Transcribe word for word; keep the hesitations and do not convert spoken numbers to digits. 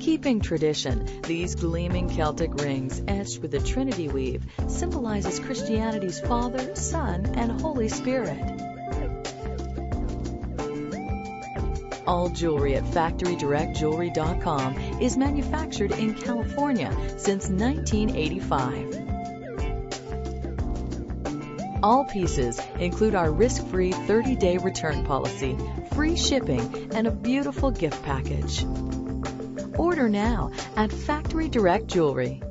Keeping tradition, these gleaming Celtic rings etched with the Trinity weave symbolizes Christianity's Father, Son, and Holy Spirit. All jewelry at factory direct jewelry dot com is manufactured in California since nineteen eighty-five. All pieces include our risk-free thirty day return policy, free shipping, and a beautiful gift package. Order now at Factory Direct Jewelry.